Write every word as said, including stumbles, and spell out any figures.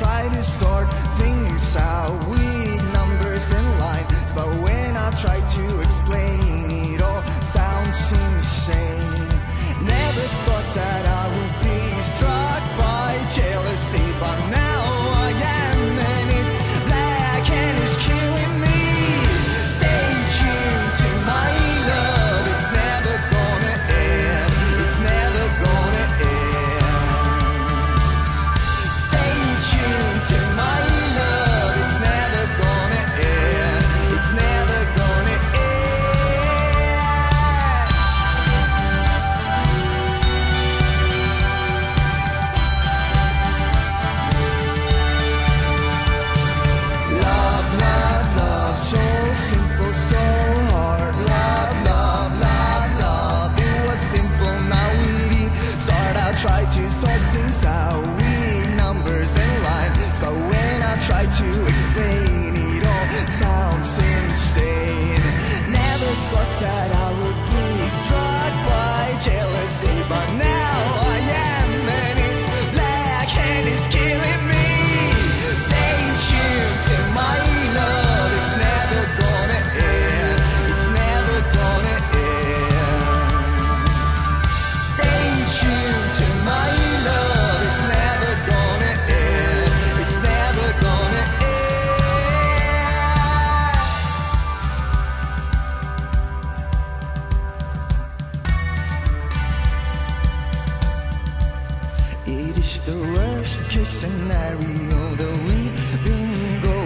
try to sort things out with numbers and lines, but when I try to explain, it all sounds insane. Never thought that I would be struck by jealousy, but now I am, and it's black and it's killing me. Stay tuned to my love, it's never gonna end, it's never gonna end. Stay tuned to my love, it's never gonna end, it's never gonna end. Love, love, love, so simple, so hard. Love, love, love, love, it was simple, now it is hard. I try to sort things out with numbers and lines, but when I try to explain, it all sounds insane. Never thought that I would be struck by jealousy, but now I am, and it's black and it's killing me. Stay tuned to my love, it's never gonna end, it's never gonna end. Stay tuned to my love, it's never gonna end, it's never gonna end. It is the worst case scenario that we've been going